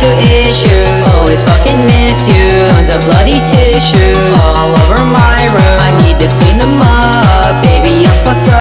issues. Always fucking miss you. Tons of bloody tissues all over my